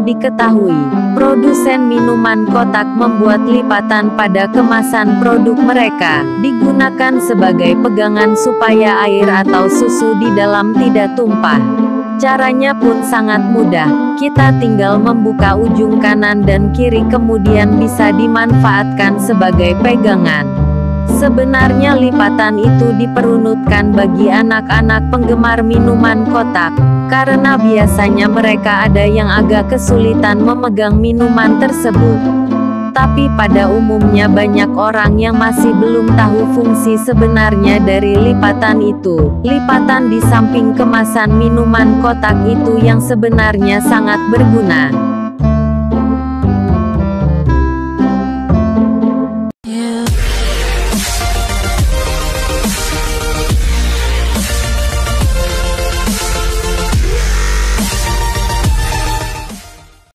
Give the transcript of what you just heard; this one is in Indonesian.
diketahui, produsen minuman kotak membuat lipatan pada kemasan produk mereka, digunakan sebagai pegangan supaya air atau susu di dalam tidak tumpah. Caranya pun sangat mudah, kita tinggal membuka ujung kanan dan kiri kemudian bisa dimanfaatkan sebagai pegangan. Sebenarnya lipatan itu diperuntukkan bagi anak-anak penggemar minuman kotak, karena biasanya mereka ada yang agak kesulitan memegang minuman tersebut. Tapi pada umumnya banyak orang yang masih belum tahu fungsi sebenarnya dari lipatan itu. Lipatan di samping kemasan minuman kotak itu yang sebenarnya sangat berguna.